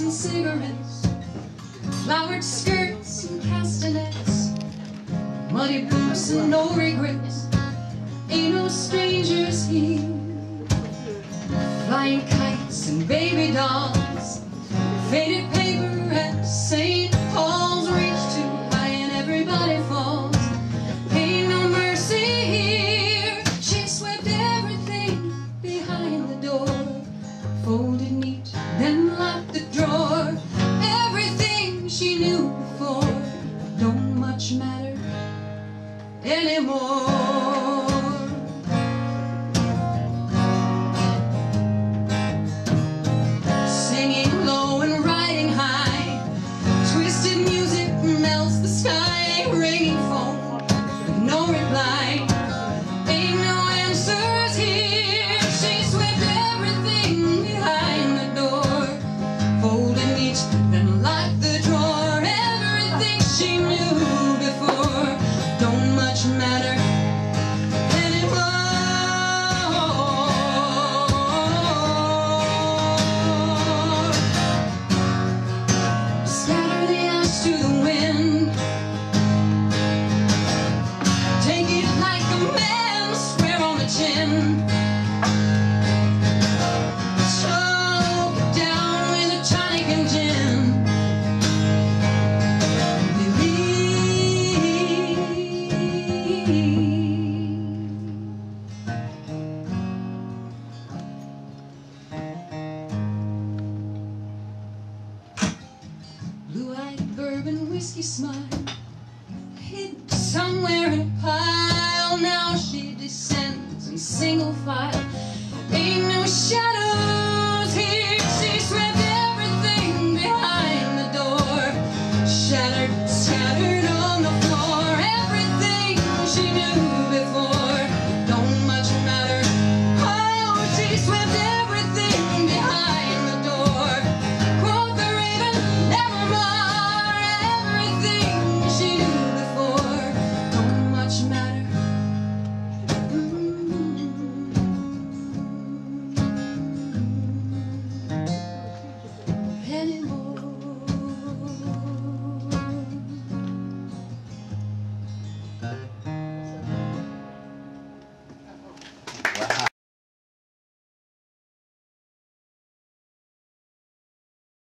and cigarettes, flowered skirts and castanets, muddy boots and no regrets. Ain't no strangers here. Flying kites and baby dolls, faded paper at St. Paul's. Reach too high and everybody falls. Ain't no mercy here. She swept everything behind the door, folded neat, then locked the drawer. Everything she knew before don't much matter anymore. Singing low and riding high, twisted music melts the sky. Ringing phone with no reply, ain't no answers here. She swept everything behind the door, folded neat, then locked the drawer. Everything she knew before don't much matter anymore. Scatter the ash to the wind, take it like a man, swear on the chin. Choke it down with a tonic and gin. Blue-eyed bourbon whiskey smile, hid somewhere in a pile. Now she descends in single file. Ain't no shadow